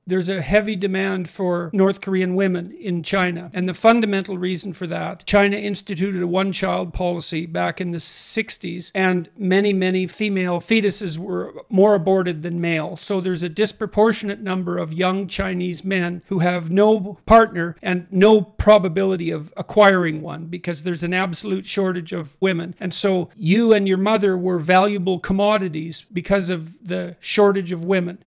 There's a heavy demand for North Korean women in China. And the fundamental reason for that, China instituted a one-child policy back in the 60s, and many female fetuses were more aborted than male. So there's a disproportionate number of young Chinese men who have no partner and no probability of acquiring one because there's an absolute shortage of women. And so you and your mother were valuable commodities because of the shortage of women.